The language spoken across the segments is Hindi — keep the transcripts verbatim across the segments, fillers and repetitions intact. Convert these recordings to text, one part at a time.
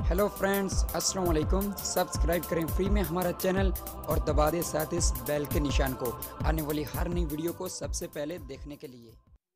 हेलो फ्रेंड्स, अस्सलाम वालेकुम। सब्सक्राइब करें फ्री में हमारा चैनल और दबा दें साथ इस बेल के निशान को आने वाली हर नई वीडियो को सबसे पहले देखने के लिए।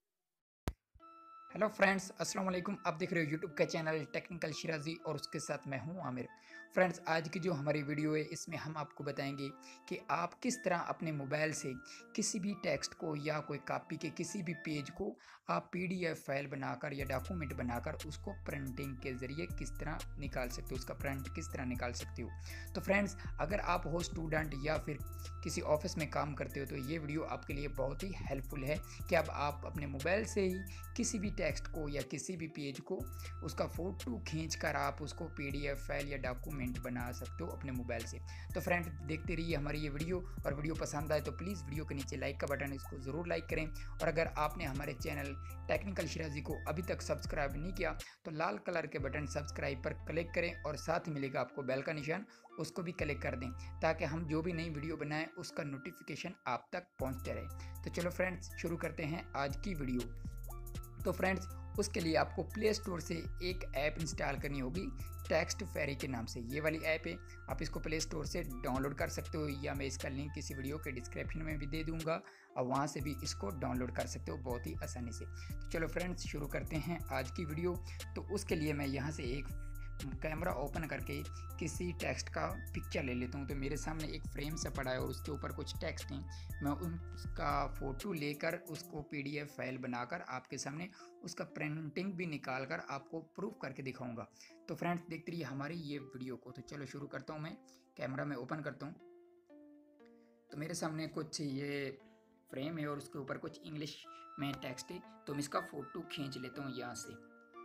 हेलो फ्रेंड्स, अस्सलाम वालेकुम। आप देख रहे हो यूट्यूब का चैनल टेक्निकल शिराजी और उसके साथ मैं हूं आमिर। फ्रेंड्स, आज की जो हमारी वीडियो है इसमें हम आपको बताएंगे कि आप किस तरह अपने मोबाइल से किसी भी टेक्स्ट को या कोई कॉपी के किसी भी पेज को आप पीडीएफ फाइल बनाकर या डॉक्यूमेंट बनाकर उसको प्रिंटिंग के ज़रिए किस तरह निकाल सकते हो, उसका प्रिंट किस तरह निकाल सकते हो। तो फ्रेंड्स, अगर आप हो स्टूडेंट या फिर किसी ऑफिस में काम करते हो तो ये वीडियो आपके लिए बहुत ही हेल्पफुल है कि अब आप अपने मोबाइल से ही किसी भी टेक्स्ट को या किसी भी पेज को उसका फ़ोटो खींचकर आप उसको पीडीएफ फाइल या डॉक्यूमेंट बना सकते हो अपने मोबाइल से। तो फ्रेंड, देखते रहिए हमारी ये वीडियो, और वीडियो पसंद आए तो प्लीज़ वीडियो के नीचे लाइक का बटन इसको ज़रूर लाइक करें। और अगर आपने हमारे चैनल टेक्निकल शिराजी को अभी तक सब्सक्राइब नहीं किया तो लाल कलर के बटन सब्सक्राइब पर क्लिक करें और साथ ही मिलेगा आपको बेल का निशान, उसको भी क्लिक कर दें ताकि हम जो भी नई वीडियो बनाएं उसका नोटिफिकेशन आप तक पहुंचते रहे। तो चलो फ्रेंड्स, शुरू करते हैं आज की वीडियो। तो फ्रेंड्स, उसके लिए आपको प्ले स्टोर से एक ऐप इंस्टॉल करनी होगी टेक्स्ट फेरी के नाम से। ये वाली ऐप है, आप इसको प्ले स्टोर से डाउनलोड कर सकते हो या मैं इसका लिंक किसी वीडियो के डिस्क्रिप्शन में भी दे दूंगा और वहाँ से भी इसको डाउनलोड कर सकते हो बहुत ही आसानी से। तो चलो फ्रेंड्स, शुरू करते हैं आज की वीडियो। तो उसके लिए मैं यहाँ से एक कैमरा ओपन करके किसी टेक्स्ट का पिक्चर ले लेता हूँ। तो मेरे सामने एक फ्रेम सा पड़ा है और उसके ऊपर कुछ टेक्स्ट हैं। मैं उसका फ़ोटो लेकर उसको पीडीएफ फाइल बनाकर आपके सामने उसका प्रिंटिंग भी निकाल कर आपको प्रूफ करके दिखाऊंगा। तो फ्रेंड्स, देखते रहिए हमारी ये वीडियो को। तो चलो शुरू करता हूँ। मैं कैमरा में ओपन करता हूँ तो मेरे सामने कुछ ये फ्रेम है और उसके ऊपर कुछ इंग्लिश में टेक्स्ट है। तो मैं इसका फ़ोटो खींच लेता हूँ यहाँ से।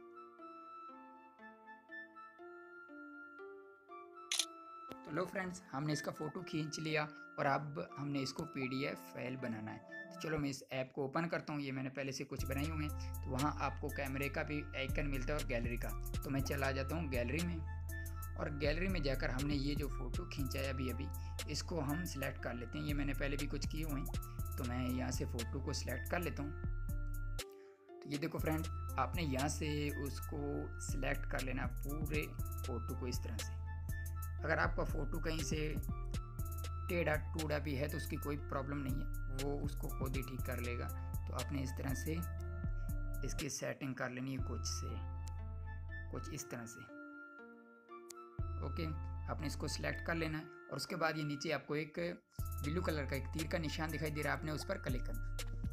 तो लो फ्रेंड्स, हमने इसका फ़ोटो खींच लिया और अब हमने इसको पीडीएफ फाइल बनाना है। तो चलो मैं इस ऐप को ओपन करता हूँ। ये मैंने पहले से कुछ बनाई हुए हैं। तो वहाँ आपको कैमरे का भी आइकन मिलता है और गैलरी का। तो मैं चला जाता हूँ गैलरी में, और गैलरी में जाकर हमने ये जो फ़ोटो खींचा है अभी अभी इसको हम सिलेक्ट कर लेते हैं। ये मैंने पहले भी कुछ किए हुए हैं तो मैं यहाँ से फ़ोटो को सिलेक्ट कर लेता हूँ। तो ये देखो फ्रेंड, आपने यहाँ से उसको सिलेक्ट कर लेना पूरे फ़ोटो को इस तरह से। अगर आपका फ़ोटो कहीं से टेढ़ा टूढ़ा भी है तो उसकी कोई प्रॉब्लम नहीं है, वो उसको खुद ही ठीक कर लेगा। तो आपने इस तरह से इसकी सेटिंग कर लेनी है कुछ से कुछ इस तरह से। ओके, आपने इसको सिलेक्ट कर लेना है और उसके बाद ये नीचे आपको एक ब्लू कलर का एक तीर का निशान दिखाई दे रहा है, आपने उस पर क्लिक करना।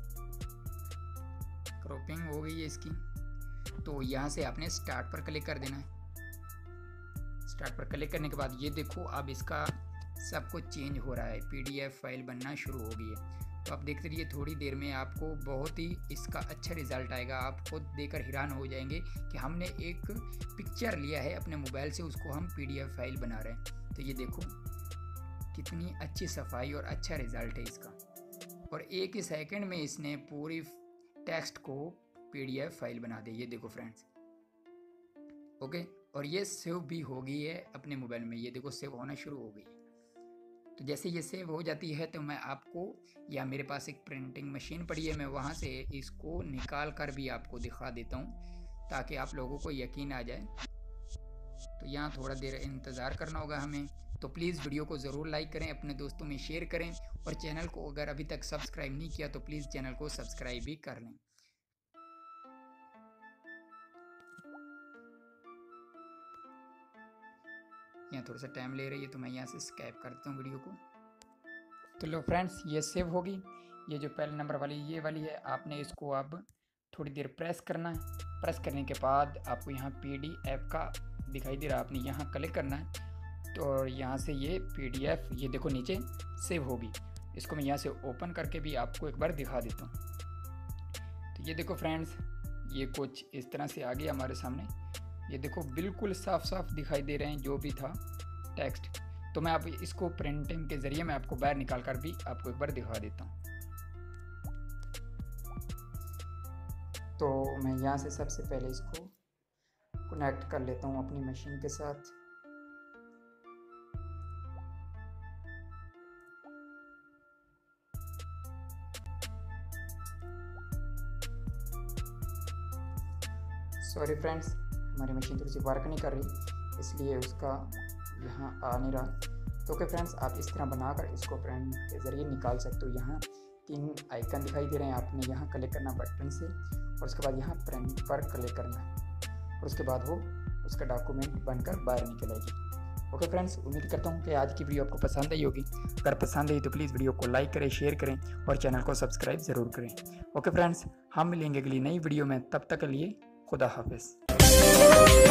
क्रॉपिंग हो गई है इसकी, तो यहाँ से आपने स्टार्ट पर क्लिक कर देना है। स्टार्ट पर क्लिक करने के बाद ये देखो अब इसका सब कुछ चेंज हो रहा है, पीडीएफ फाइल बनना शुरू हो गई है। तो आप देखते रहिए, थोड़ी देर में आपको बहुत ही इसका अच्छा रिजल्ट आएगा। आप खुद देखकर हैरान हो जाएंगे कि हमने एक पिक्चर लिया है अपने मोबाइल से, उसको हम पीडीएफ फाइल बना रहे हैं। तो ये देखो कितनी अच्छी सफाई और अच्छा रिजल्ट है इसका, और एक ही सेकंड में इसने पूरी टेक्स्ट को पीडीएफ फाइल बना दी। ये देखो फ्रेंड्स, ओके, और ये सेव भी हो गई है अपने मोबाइल में। ये देखो सेव होना शुरू हो गई है। तो जैसे ये सेव हो जाती है तो मैं आपको, या मेरे पास एक प्रिंटिंग मशीन पड़ी है, मैं वहाँ से इसको निकाल कर भी आपको दिखा देता हूँ ताकि आप लोगों को यकीन आ जाए। तो यहाँ थोड़ा देर इंतज़ार करना होगा हमें। तो प्लीज़ वीडियो को ज़रूर लाइक करें, अपने दोस्तों में शेयर करें, और चैनल को अगर अभी तक सब्सक्राइब नहीं किया तो प्लीज़ चैनल को सब्सक्राइब भी कर लें। यहाँ थोड़ा सा टाइम ले रही है तो मैं यहाँ से स्किप कर देता हूँ वीडियो को। तो लो फ्रेंड्स, ये सेव होगी। ये जो पहले नंबर वाली ये वाली है, आपने इसको अब थोड़ी देर प्रेस करना है। प्रेस करने के बाद आपको यहाँ पीडीएफ का दिखाई दे रहा है, आपने यहाँ क्लिक करना है। तो यहाँ से ये पीडीएफ ये देखो नीचे सेव होगी। इसको मैं यहाँ से ओपन करके भी आपको एक बार दिखा देता हूँ। तो ये देखो फ्रेंड्स, ये कुछ इस तरह से आ गया हमारे सामने। ये देखो बिल्कुल साफ साफ दिखाई दे रहे हैं जो भी था टेक्स्ट। तो मैं आप इसको प्रिंटिंग के ज़रिए मैं आपको बाहर निकाल कर भी आपको एक बार दिखा देता हूँ। तो मैं यहाँ से सबसे पहले इसको कनेक्ट कर लेता हूँ अपनी मशीन के साथ। सॉरी फ्रेंड्स, हमारी मशीन थोड़ी सी वर्क नहीं कर रही। इसलिए उसका यहाँ आ नहीं रहा। तो ओके फ्रेंड्स, आप इस तरह बनाकर इसको प्रिंट के ज़रिए निकाल सकते हो। यहाँ तीन आइकन दिखाई दे रहे हैं, आपने यहाँ क्लिक करना बटन से और उसके बाद यहाँ प्रिंट पर क्लिक करना है और उसके बाद वो उसका डॉक्यूमेंट बनकर बाहर निकलेगी। ओके फ्रेंड्स, उम्मीद करता हूँ कि आज की वीडियो आपको पसंद आई होगी। अगर पसंद आई तो प्लीज़ वीडियो को लाइक करें, शेयर करें और चैनल को सब्सक्राइब ज़रूर करें। ओके फ्रेंड्स, हम मिलेंगे अगली नई वीडियो में, तब तक के लिए खुदा हाफिज़।